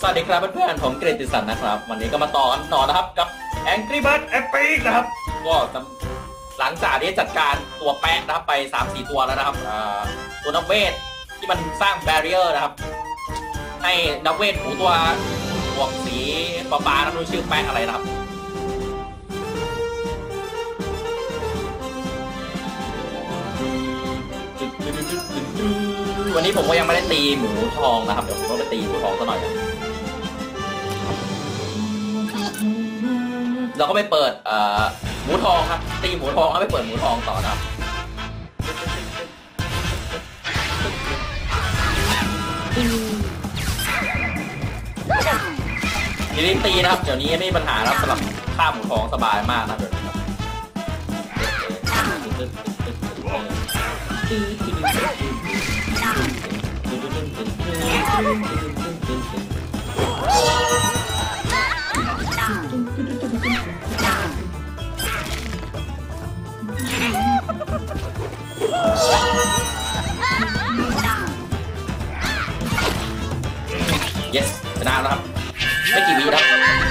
วัสดีครับเพื่อนๆผมเกรติสันนะครับวันนี้ก็มาต่อกันต่อนะครับกับ Angry Birds Epic นะครับก็หลังจากที่จัดการตัวแปะนะครับไป 3-4 ตัวแล้วนะครับตัวนักเวทที่มันสร้างแบเรียร์นะครับให้นักเวทหูตัวบวกสีฟ้าๆนะรู้ชื่อแปะอะไรนะครับวันนี้ผมก็ยังไม่ได้ตีหมูทองนะครับเดี๋ยวผมต้องไปตีหมูทองซะหน่อยเราก็ไปเปิดหมูทองครับตีหมูทองแล้วไปเปิดหมูทองต่อนะครับรีบตีนะครับเดี๋ยวนี้ไม่มีปัญหาแล้วสำหรับฆ่าหมูทองสบายมากนะเดี๋ยวนี้ครับyes ชนะแล้วครับไม่กี่วิครับ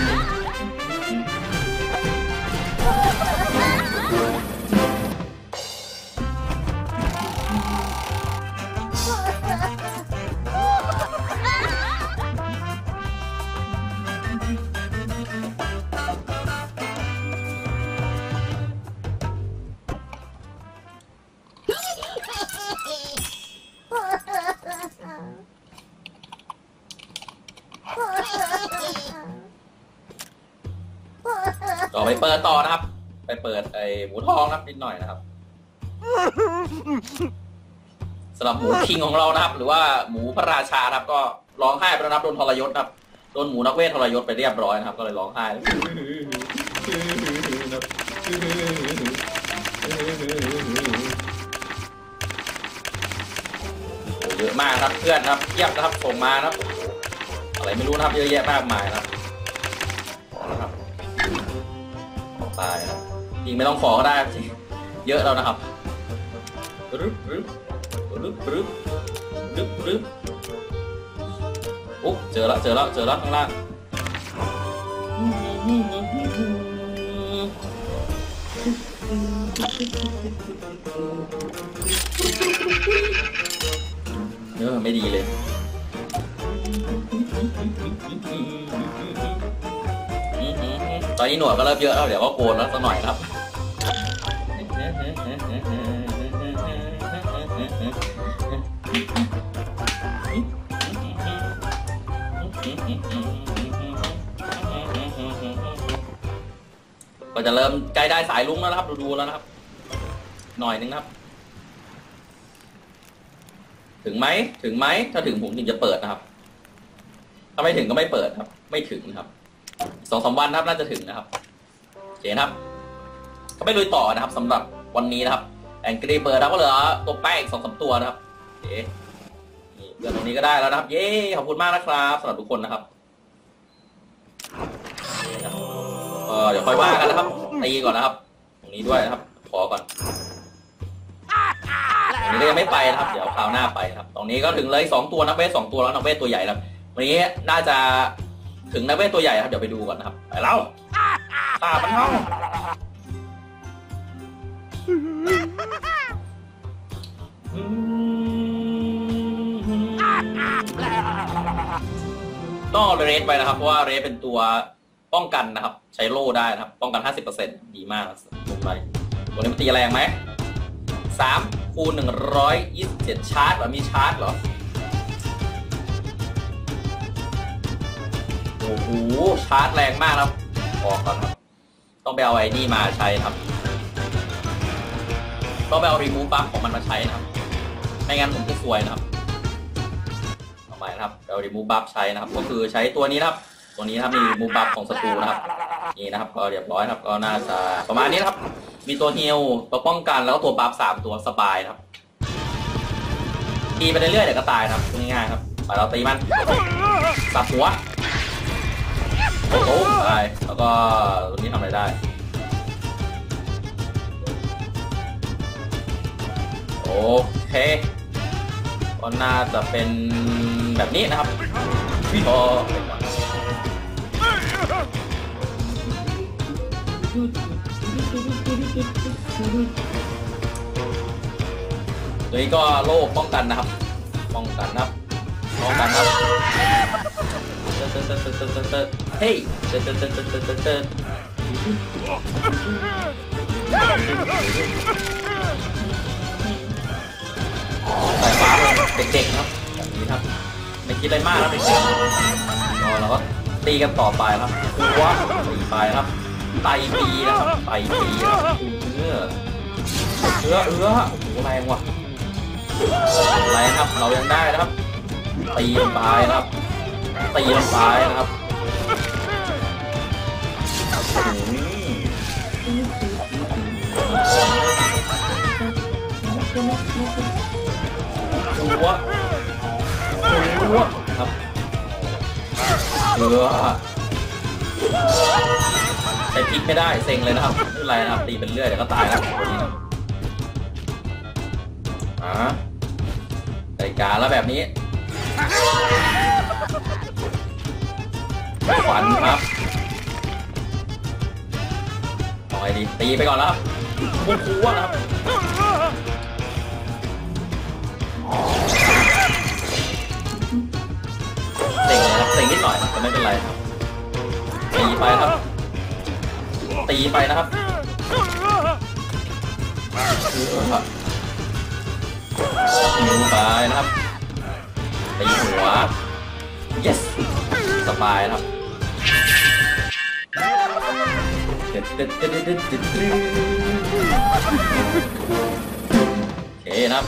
ต่อไปเปิดต่อนะครับไปเปิดไอ้หมูทองนะครับนิดหน่อยนะครับสำหรับหมูคิงของเรานะครับหรือว่าหมูพระราชาครับก็ร้องไห้ไปแล้วนะครับโดนทรยศครับโดนหมูนักเวททรยศไปเรียบร้อยนะครับก็เลยร้องไห้เยอะมากครับเพื่อนครับเทียบนะครับส่งมานะครับอะไรไม่รู้นะครับเยอะแยะมากมายนะครับนะครับตายครับจริงไม่ต้องขอก็ได้จริงเยอะแล้วนะครับอุ๊บเจอแล้วข้างล่างไม่ดีเลยตอนนี้หนวดก็เริ่มเยอะแล้วเดี๋ยวก็โกนแล้วสักหน่อยครับก็จะเริ่มใกล้ได้สายลุ้งแล้วนะครับดูแล้วนะครับหน่อยนึงครับถึงไหมถ้าถึงผมถึงจะเปิดนะครับถ้าไม่ถึงก็ไม่เปิดครับไม่ถึงครับ2-3 วันครับน่าจะถึงนะครับโอเคครับก็ไปลุยต่อนะครับสำหรับวันนี้นะครับAngry Birdsก็เหลือตัวแป้ง2-3 ตัวนะครับโอเคนี่เรื่องตรงนี้ก็ได้แล้วนะครับเย้ขอบคุณมากนะครับสำหรับทุกคนนะครับเดี๋ยวค่อยว่ากันนะครับตีก่อนนะครับตรงนี้ด้วยนะครับขอก่อนตรงนี้ก็ยังไม่ไปนะครับเดี๋ยวคราวหน้าไปครับตรงนี้ก็ถึงเลย2 ตัวนักเวท2 ตัวแล้วนักเวทตัวใหญ่ครับวันนี้น่าจะถึงนักเวทตัวใหญ่ครับเดี๋ยวไปดูก่อนนะครับไปแล้วมันเข้าต้องเรสไปนะครับเพราะว่าเรสเป็นตัวป้องกันนะครับใช้โล่ได้นะครับป้องกัน 50% ดีมากลงไปตัวนี้มันตีแรงไหม3 คูณ 127ชาร์จเหรอมีชาร์จเหรอโอ้โหชาร์จแรงมากครับออกก่อนครับต้องไปเอาไอ้นี่มาใช้ครับต้องไปเอารีมูฟบัฟของมันมาใช้นะครับไม่งั้นผมจะซวยนะครับเอาใหม่นะครับเอารีมูฟบัฟใช้นะครับก็คือใช้ตัวนี้นะครับตัวนี้นะครับมีรีมูฟบัฟของศัตรูนะครับนี่นะครับก็เรียบร้อยครับก็น่าจะประมาณนี้ครับมีตัวฮีลตัวป้องกันแล้วก็ตัวบัฟ3 ตัวสบายนะครับตีไปเรื่อยๆเดี๋ยวก็ตายนะครับง่ายๆครับไปเราตีมันสับหัวโอ้โหตายแล้วก็ตัวนี้ทำอะไรได้โอเคก็น่าจะเป็นแบบนี้นะครับพอตัวนี้ก็โล่ป้องกันนะครับป้องกันครับเฮ้ยสายฟ้าเด็กๆครับแบบนี้ครับไม่คิดอะไรมากครับเด็กๆเราก็ตีกันต่อไปครับหัวตีไปครับไตปีนะครับไตปีเนื้อโอ้โหแรงว่ะแรงครับเรายังได้นะครับตีลงไปนะครับตีลงไปนะครับหัวครับใช้พลิกไม่ได้เซ็งเลยนะครับไม่เป็นไรนะครับตีเป็นเรื่อยเดี๋ยวก็ตายแล้วตัวนี้นะรายการแล้วแบบนี้ขวัญครับต่อยดีตีไปก่อนแล้วครับมุกคูวนะครับเซ็งเลยครับเซ็งนิดหน่อยแต่ไม่เป็นไรครับตีไปครับตีไปนะครับนิ้วไปนะครับตีหัว yes สบายนะครับโอเคนะครับ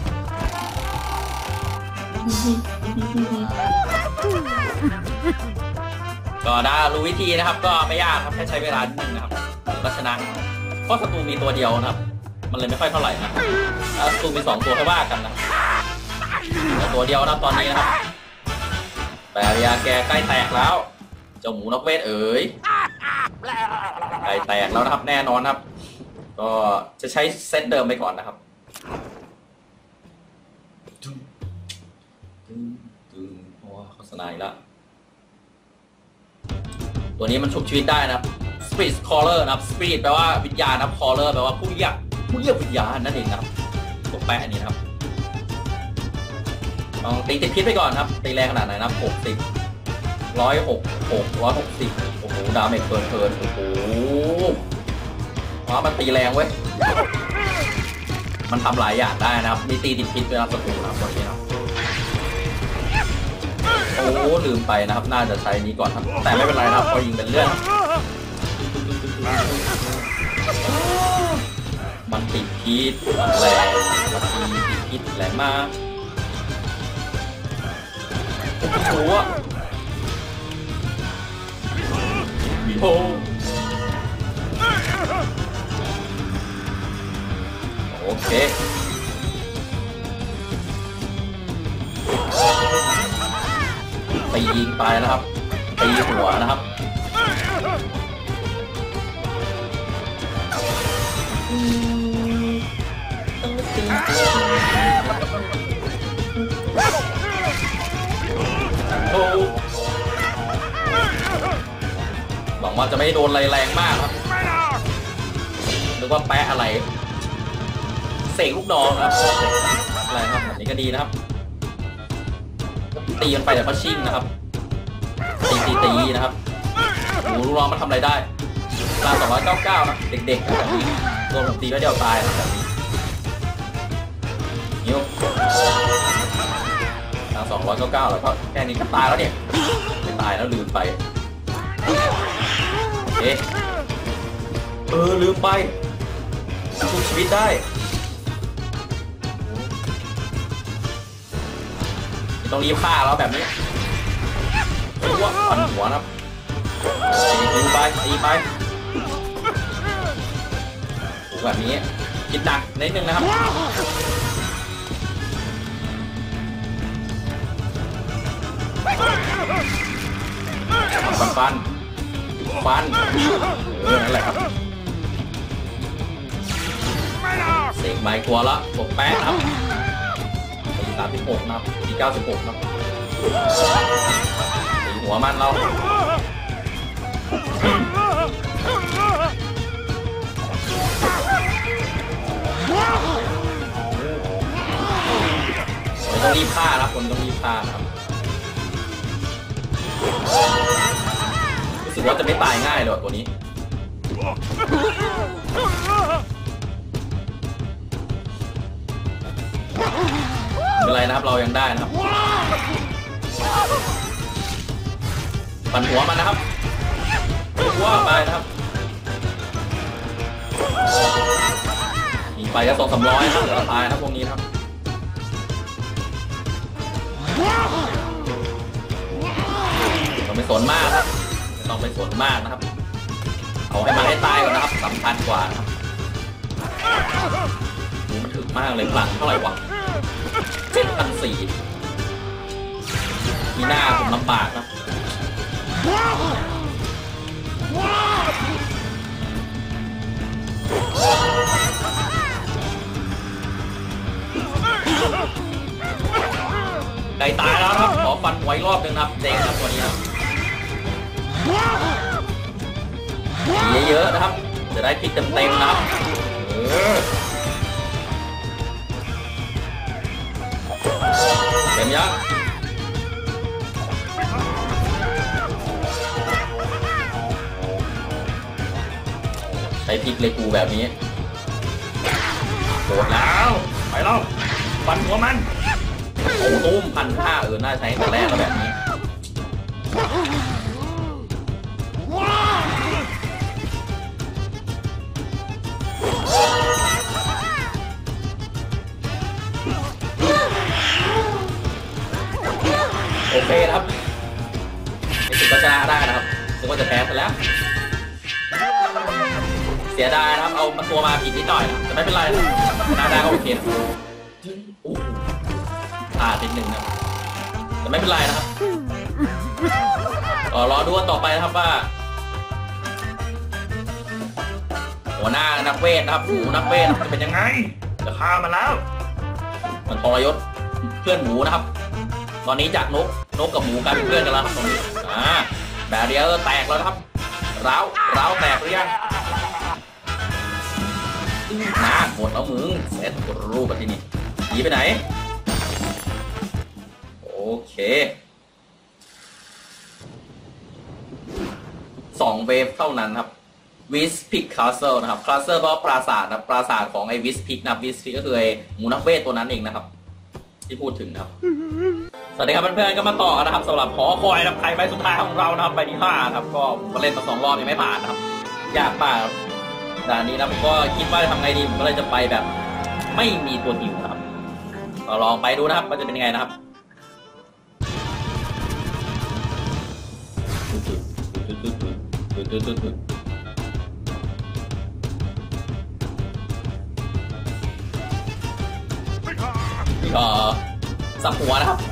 ก็ได้รู้วิธีนะครับก็ไม่ยากครับแค่ใช้เวลานิดนึงนะครับก็ชนะเพราะศัตรูมีตัวเดียวนะครับมันเลยไม่ค่อยเท่าไหร่นะศัตรูมี2ตัวให้ว่ากันนะตัวเดียวนะตอนนี้นะครับแต่ยาแกใกล้แตกแล้วเจ้าหมูนกเวทเอ๋ยใกล้แตกแล้วนะครับแน่นอนครับก็จะใช้เซตเดิมไปก่อนนะครับโฆษณาอีกแล้วตัวนี้มันชุบชีวิตได้นะครับ Spirit Caller นะครับ Spirit แปลว่าวิญญาณนะครับ Caller แปลว่าผู้เรียกวิญญาณนั่นเองนะครับตัวแปะอันนี้นะครับลองตีติดพิษไปก่อนครับตีแรงขนาดไหนนะครับ60 160 โอ้โหดาเมจเกินโอ้โหว้ามันตีแรงเว้ยมันทำหลายอย่างได้นะครับมีตีติดพิษด้วยนะศัตรูนะครับตัวนี้นะโอ้ลืมไปนะครับน่าจะใช้นี้ก่อนครับแต่ไม่เป็นไรนะครับพอยิงเป็นเรื่องมันติดพิษแรงมันติดพิษแรงมากโอ้โหโอ้โอเคตียิงไปนะครับตีหัวนะครับหวังว่าจะไม่โดนอะไรแรงมากครับหรือว่าแปะอะไรเสกลูกน้องครับอะไรครับแบบนี้ก็ดีนะครับตีกันไปแต่ก็ชิ่งนะครับตีนะครับลูกน้องมันทำอะไรได้ตา299นะเด็กๆแบบนี้โดนผมตีแล้วเดียวตายแบบนี้นิ้วตา299แล้วก็แค่นี้ก็ตายแล้วเนี่ยไม่ตายแล้วลืมไปลืมไปชุบชีวิตได้ต้องรีบฆ่าแล้วแบบนี้หัวฟันหัวนะครับตีไปแบบนี้คิดหนักนิดนึงนะครับฟันนั่นแหละครับเสกไม้กลัวละตกแป๊ะครับตี36นะครับตี96นะครับตีหัวมันเราต้องรีบฆ่านะครับคนต้องรีบฆ่านะครับรู้สึกว่าจะไม่ตายง่ายเลยตัวนี้ไม่เป็นไรนะครับเรายังได้นะครับปั่นหัวมันนะครับหัวไปนะครับยิงไปก็200-300นะครับเดี๋ยวตายนะพวกนี้ครับต้องไปสนมากครับไม่ต้องไปสนมากนะครับเอาให้มันให้ตายก่อนนะครับสำคัญกว่านะครับมันถึกมากเลยพลังเท่าไหร่วะ7,400มีหน้าผมลำบากนะไก่ตายแล้วครับขอฟันไว้รอบหนึ่งครับเด็กครับตัวนี้ครับเยอะๆนะครับจะได้พลิกเต็มๆนะครับเต็มยักษ์ใช้พลิกเลยกูแบบนี้โดดแล้วไปแล้วฟันหัวมันโอ้ตุ้ม1,500น่าใช้แต่แรกก็แบบนี้โอเคครับรู้สึกว่าชนะได้นะครับรู้ว่าจะแพ้ซะแล้วเสียดายนะครับเอาตัวมาผิดนิดหน่อยแต่ไม่เป็นไรชนะได้ก็โอเคติด1นะแต่ไม่เป็นไรนะครับรอดูกันต่อไปนะครับว่าหัวหน้านักเวทนะครับหมูนักเวทจะเป็นยังไงจะฆ่ามันแล้วมันทรยศเพื่อนหมูนะครับตอนนี้จากนกกับหมูกลายเป็นเพื่อนกันแล้วครับตรงนี้แบเรียร์แตกแล้วครับร้าวแตกหรือยังหมดแล้วมึงเซตรูปแบบที่นี่หนีไปไหนโอเค2 เวฟเท่านั้นครับวิสพิกคาสเซิลนะครับคาสเซิลก็ปราสาทนะปราสาทของไอ้วิสพิกนะวิสพิกก็คือไอ้หมูนักเวทตัวนั้นเองนะครับที่พูดถึงนะครับสวัสดีครับเพื่อนๆก็มาต่อกันนะครับสำหรับหอคอยนะครับใครใบสุดท้ายของเรานะครับใบที่5ครับก็ผมก็เล่นมา2 รอบยังไม่ผ่านนะครับยากมากด่านนี้นะผมก็คิดว่าจะทำไงดีผมก็เลยจะไปแบบไม่มีตัวฮิวนะครับลองไปดูนะครับว่าจะเป็นยังไงนะครับสับหัวนะครับ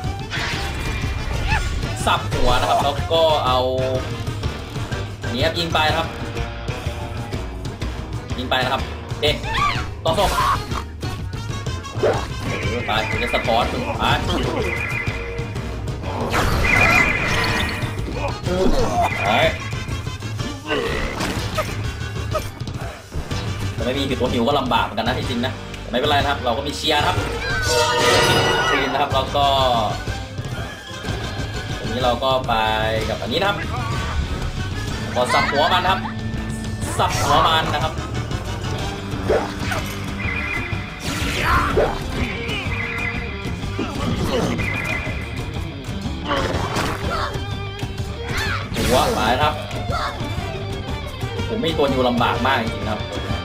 สับหัวนะครับแล้วก็เอาเนี้ยยิงไปนะครับยิงไปนะครับเอ๊ะต่อศพไปจะสะท้อนถึงไปแต่ไม่มีผิดตัวหิวก็ลำบากเหมือนกันนะที่จริงนะแต่ไม่เป็นไรนะครับเราก็มีเชียร์ครับทีนนะครับแล้วก็ตรงนี้เราก็ไปกับอันนี้นะครับพอสับหัวมันครับสับหัวมันนะครับหัวหมายครับผมมีตัวอยู่ลำบากมากจริงๆครับ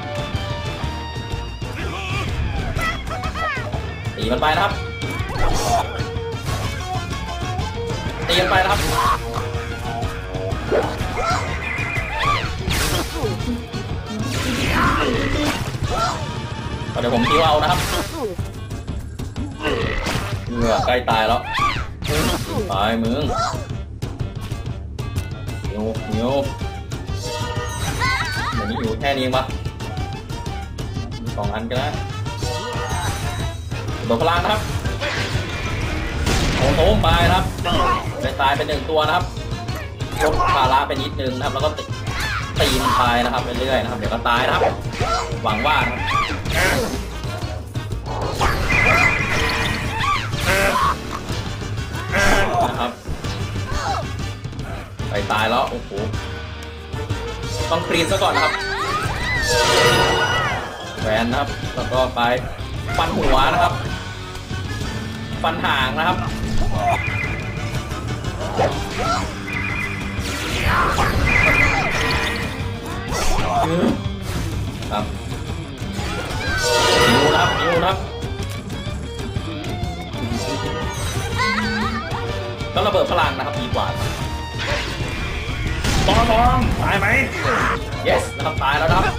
ตีมันไปนะครับตีมันไปนะครับเดี๋ยวผมคิวเอานะครับเหงื่อใกล้ตายแล้วตายมึงหิวเดี๋ยวนี้อยู่แค่นี้ปะ2 อันก็ได้โดนพลังนะครับโอ้โหไปนะครับได้ตายเป็น1 ตัวนะครับลดภาระไปนิดนึงนะครับแล้วก็ตีมันไปนะครับเรื่อยๆนะครับเดี๋ยวก็ตายนะครับหวังว่านะครับนะครับไปตายแล้วโอ้โหต้องคลีนซะก่อนนะครับแหวนนะครับแล้วก็ไปฟันหัวนะครับฟันหางนะครับครับนิ้วนะครับนิ้วนะครับก็ระเบิดพลังนะครับดีกว่าตองตายไหม yes นะครับตายแล้วนะครับ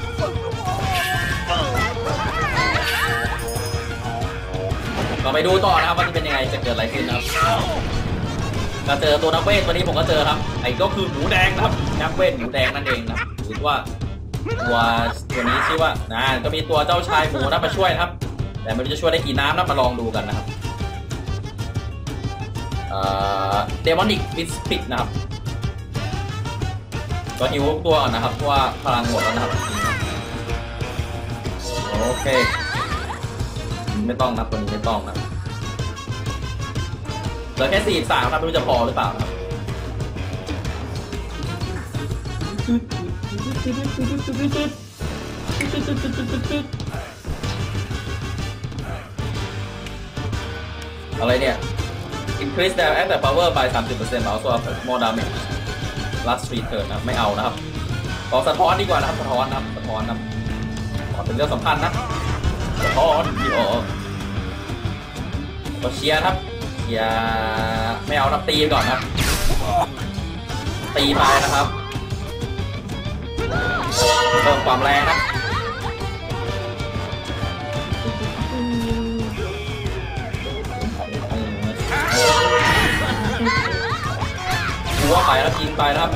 ก็ไปดูต่อนะครับว่าจะเป็นยังไงจะเกิดอะไรขึ้นนะครับก็เจอตัวนักเวทตัวนี้ผมก็เจอครับไอ้ก็คือหมูแดงนะครับนักเวทหมูแดงนั่นเองนะครับหรือว่าตัวนี้ชื่อว่าก็มีตัวเจ้าชายหมูนะมาช่วยนะครับแต่ไม่รู้จะช่วยได้กี่น้ำนะมาลองดูกันนะครับเดมอนิกฟิสปิกนะครับก็หิวตัวก่อนนะครับเพราะว่าพลังหมดแล้วนะครับโอเคไม่ต้องนะตัวนี้ไม่ต้องนะเหลือแค่43ครับไม่รู้จะพอหรือเปล่าครับอะไรเนี่ย increase their attack power by 30% also more damage last return นะไม่เอานะครับขอสะท้อนดีกว่านะครับสะท้อนนะครับสะท้อนนะครับขอเป็นเรื่องสำคัญนะสะท้อนดีออกก็เชียร์ครับเชียร์ไม่เอาครับตีก่อนครับตีไปนะครับเพิ่มความแรงนะหัวไปแล้วยิงไปนะครับ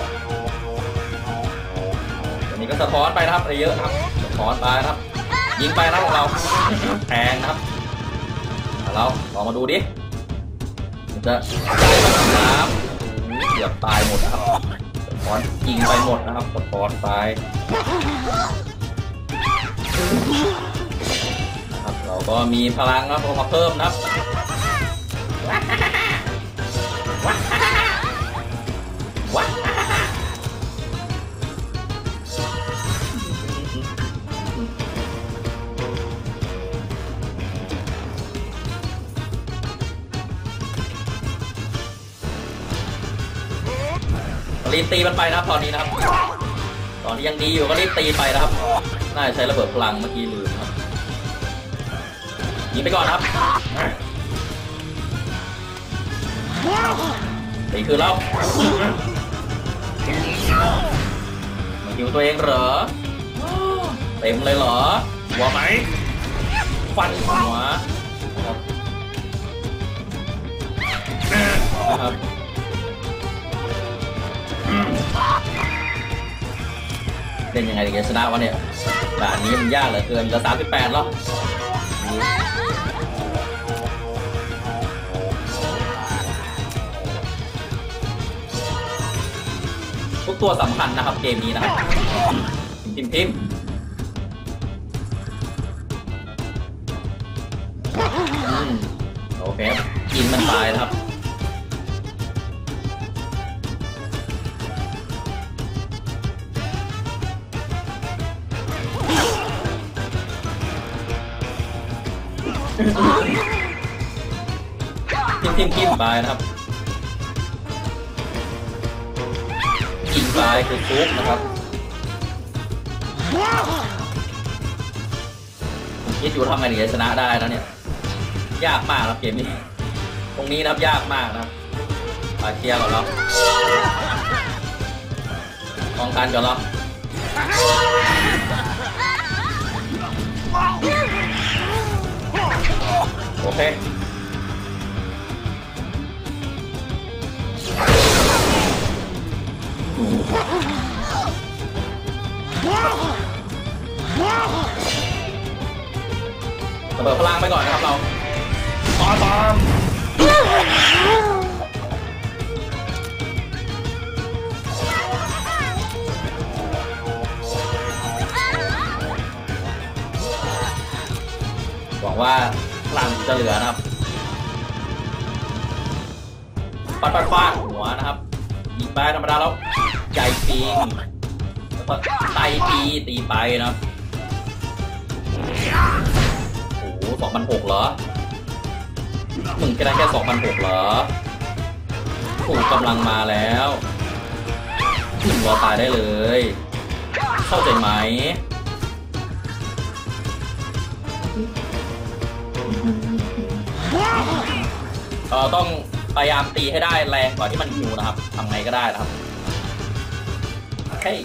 อันนี้ก็สะท้อนไปนะครับเยอะครับสะท้อนไปนะครับยิงไปนะของเราแทงนะครับเราลองมาดูดิจะน้ำเกือบตายหมดนะครับสะท้อนยิงไปหมดนะครับสะท้อนไปนะครับเราก็มีพลังนะครับมาเพิ่มนะครับรีบตีมันไปนะครับตอนนี้นะครับตอนนี้ยังดีอยู่ก็รีบตีไปนะครับน่าจะใช้ระเบิดพลังเมื่อกี้ลืมครับยิงไปก่อนครับตีคือแล้วมาหิวตัวเองเหรอเต็มเลยเหรอหัวไหมฟันหัวนะครับเล่นยังไงถึงจะชนะวะเนี่ยด่านนี้มันยากเหลือเกินเหลือ38แล้วทุกตัวสำคัญนะครับเกมนี้นะครับพิมพ์โอเคยิงมันตายนะครับทิมไปนะครับยิงไปคือซุปนะครับคิดอยู่ทำไงถึงจะชนะได้แล้วเนี่ยยากมากครับเกมนี้ตรงนี้นะครับยากมากนะครับมาเคลียร์ก่อนแล้วป้องกันก่อนแล้วโอเคระเบิดพลังไปก่อนนะครับเราตามหวังว่าพลังจะเหลือนะครับฟาดหัวนะครับยิงไปธรรมดาแล้วใจปิงแล้วก็ไต่ตีไปนะครับโอ้โห2,600เหรอมึงก็ได้แค่2,600เหรอถูกกำลังมาแล้วถึงรอตายได้เลยเข้าใจไหมต้องพยายามตีให้ได้แรงกว่าที่มันหิวนะครับทำไงก็ได้นะครับเฮ้ย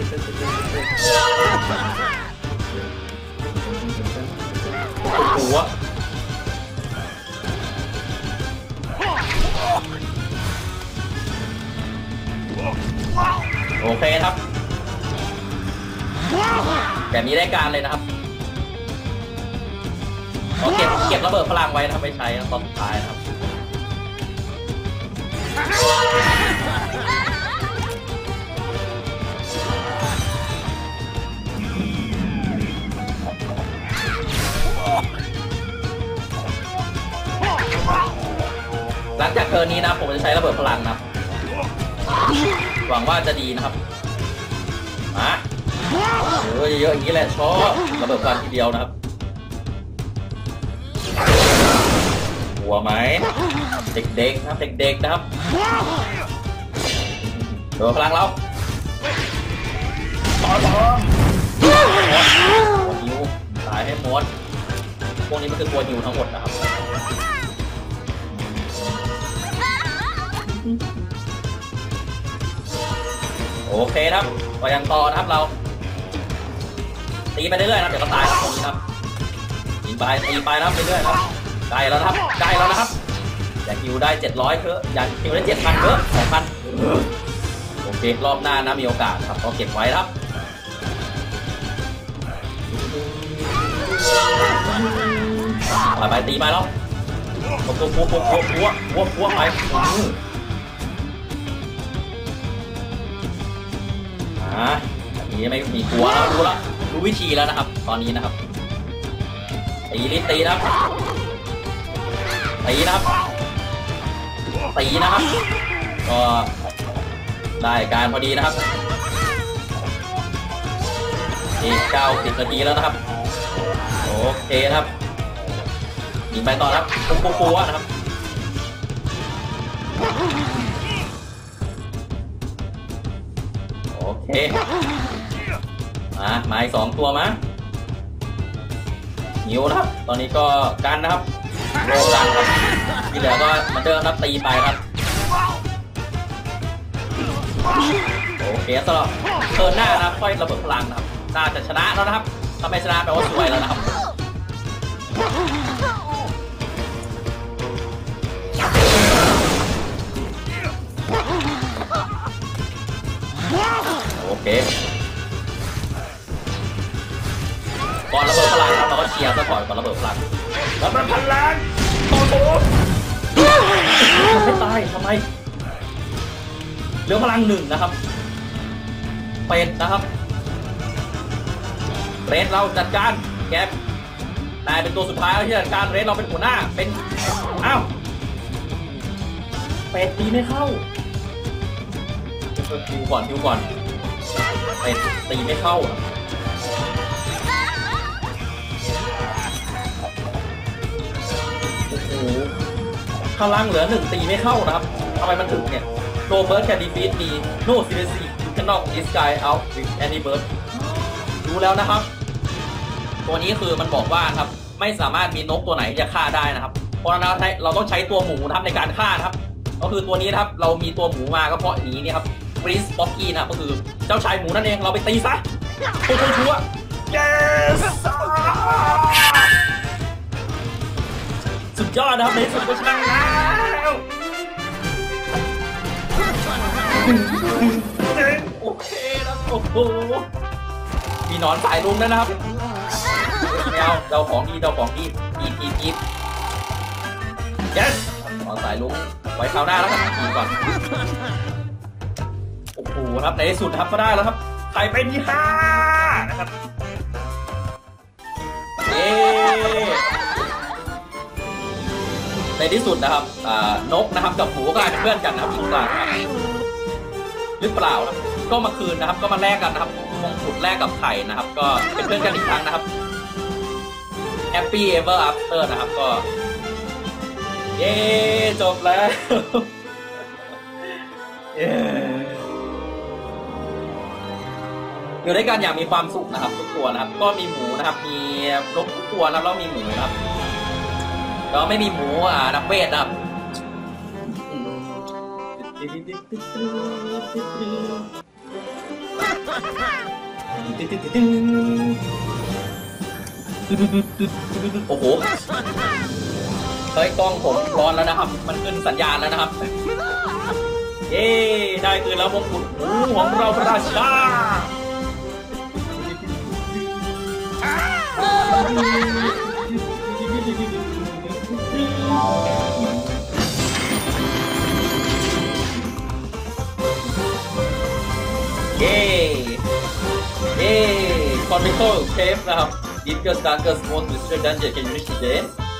หัวโอเคครับแบบนี้ได้การเลยนะครับเก็บระเบิดพลังไว้นะครับไปใช้ตอนสุดท้ายนะครับหลังจากเทิร์นนี้นะผมจะใช้ระเบิดพลังนะครับหวังว่าจะดีนะครับมาเยอะอย่างนี้แหละชอบระเบิดพลังทีเดียวนะครับหัวไหมเด็กๆนะครับเด็กๆนะครับระเบิดพลังเราต่อหิวตายให้หมดพวกนี้มันคือตัวหิวทั้งหมดนะครับโอเคครับไปยังต่อนะครับเราตีไปเรื่อยๆนะเดี๋ยวก็ตายครับตรงนี้ครับตีไปนะครับไปเรื่อยครับใกล้แล้วนะครับอยากฮิวได้700เถอะอยากฮิวได้7,000เถอะ2,000โอเครอบหน้านะมีโอกาสครับเราเก็บไว้ครับไปตีไปแล้วปัวไปแบบนี้ไม่มีกลัวแล้วรู้วิธีแล้วนะครับตอนนี้นะครับตีนะครับก็ได้การพอดีนะครับอีก90 นาทีแล้วนะครับโอเคนะครับยิงไปต่อครับปัวนะครับโอเคมาอีก2 ตัวมาหิวนะครับตอนนี้ก็กันนะครับโรกันครับที่เหลือก็มาเดินครับตีไปครับโอเคสำหรับเทิร์นหน้านะครับค่อยระเบิดพลังนะครับน่าจะชนะแล้วนะครับถ้าไม่ชนะแปลว่าสวยแล้วนะครับโอเคก่อนระเบิดพลังครับเราก็เชียร์ซะก่อนระเบิดพลังแล้วมันพลังโอ้โหไม่ตายทำไมเหลือพลัง1นะครับเป็ดนะครับเรดเราจัดการแกนายเป็นตัวสุดท้ายที่จัดการเรดเราเป็นหัวหน้าเป็นอ้าวเป็ดตีไม่เข้าฮิวก่อนเป็ดตีไม่เข้าพลังเหลือ1ตีไม่เข้านะครับทำไมมันถึงเนี่ยโรเบิร์ตแคนดี้ฟีดมีโน่ซีเรซีแคนนอกดิสไกเอาท์วิดแอนนี่เบิร์ตรู้แล้วนะครับตัวนี้คือมันบอกว่าครับไม่สามารถมีนกตัวไหนจะฆ่าได้นะครับเพราะฉะนั้นเราต้องใช้ตัวหมูนะครับในการฆ่านะครับก็คือตัวนี้นะครับเรามีตัวหมูมาก็เพราะอย่างนี้นี่ครับฟรีสบ็อกกี้นะก็คือเจ้าชายหมูนั่นเองเราไปตีซะชัวร์ yes สุดยอดนะครับในสุดก็ชนะแล้วโอเคนะโอ้โหมีหนอนสายลุงนะครับไม่เอาเราของดีที yes หนอนสายลุงไว้คราวหน้าแล้วกันทีก่อนโอ้โหครับในที่สุดครับก็ได้แล้วครับใครเป็นที่5นะครับเย้ในที่สุดนะครับนกนะครับกับหมูกลายเป็นเพื่อนกันนะครับอีกครั้งหรือเปล่าครับก็มาคืนนะครับก็มาแลกกันนะครับมงกุฎแลกกับไข่นะครับก็เป็นเพื่อนกันอีกครั้งนะครับ Happy Ever After นะครับก็เย้จบแล้วอยู่ด้วยกันอย่างมีความสุขนะครับทุกตัวนะครับก็มีหมูนะครับมีนกทุกตัวนะครับแล้วมีหมูนะครับแล้วไม่มีหมูนักเวทนะครับโอ้โหเฮ้ยกล้องผมร้อนแล้วนะครับมันขึ้นสัญญาณแล้วนะครับเย้ได้คืนแล้วมงกุฎหมูของเราพระราชาเย้เย้คอนเทนต์เชฟนะครับ Deepest Darkest Most Mystery Dungeon Can you reach today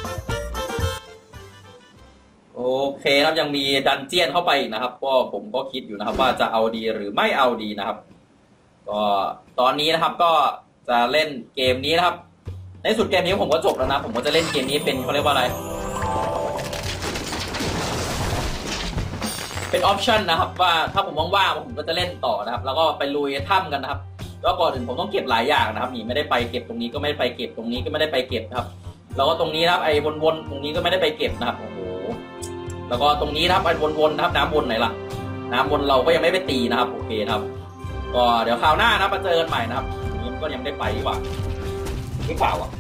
โอเคครับยังมีดันเจียนเข้าไปอีกนะครับก็ผมก็คิดอยู่นะครับว่าจะเอาดีหรือไม่เอาดีนะครับก็ตอนนี้นะครับก็จะเล่นเกมนี้นะครับในสุดเกมนี้ผมก็จบแล้วนะผมก็จะเล่นเกมนี้เป็นเขาเรียกว่าอะไรเป็นออปชั่นนะครับว่าถ้าผมว่างๆผมก็จะเล่นต่อนะครับแล้วก็ไปลุยถ้ำกันนะครับแล้วก่อนอื่นผมต้องเก็บหลายอย่างนะครับนี่ไม่ได้ไปเก็บตรงนี้ก็ไม่ได้ไปเก็บตรงนี้ก็ไม่ได้ไปเก็บนะครับแล้วก็ตรงนี้นะครับไอ้วนๆตรงนี้ก็ไม่ได้ไปเก็บนะครับโอ้โหแล้วก็ตรงนี้นะครับไอ้วนๆนะครับน้ำวนไหนล่ะน้ำวนเราก็ยังไม่ไปตีนะครับโอเคนะครับก็เดี๋ยวคราวหน้านะมาเจอกันใหม่นะครับนี้ก็ยังไม่ได้ไปดีกว่าหรือเปล่าอ่ะ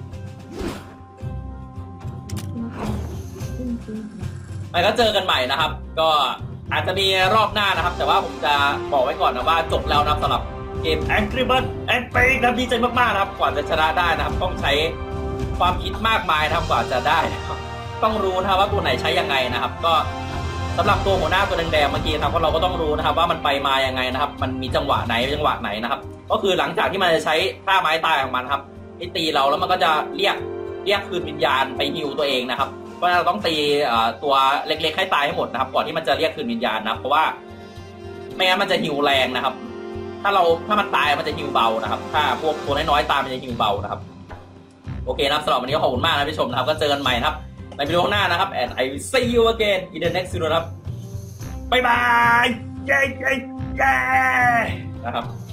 ไปก็เจอกันใหม่นะครับก็อาจจะมีรอบหน้านะครับแต่ว่าผมจะบอกไว้ก่อนนะว่าจบแล้วนะสำหรับเกม Angry Birds and Pig ครับดีใจมากๆนะครับกว่าจะชนะได้นะครับต้องใช้ความคิดมากมายนะครับกว่าจะได้นะครับต้องรู้นะครับว่าตัวไหนใช้ยังไงนะครับก็สำหรับตัวหัวหน้าตัวแดงๆเมื่อกี้ครับเราก็ต้องรู้นะครับว่ามันไปมายังไงนะครับมันมีจังหวะไหนนะครับก็คือหลังจากที่มันจะใช้ท่าไม้ตายของมันครับให้ตีเราแล้วมันก็จะเรียกคืนวิญญาณไปฮิวตัวเองนะครับเพราะเราต้องตีตัวเล็กๆให้ตายให้หมดนะครับก่อนที่มันจะเรียกคืนวิญญาณนะเพราะว่าไม่งั้นมันจะฮิวแรงนะครับถ้ามันตายมันจะฮิวเบานะครับถ้าพวกตัวน้อยๆตายมันจะฮิวเบานะครับโอเคนะครับสำหรับวันนี้ขอบคุณมากนะผู้ชมนะครับก็เจอกันใหม่นะครับในวิดีโอหน้านะครับ and I will see you again in the next video นะครับบ๊ายบายเย้นะครับ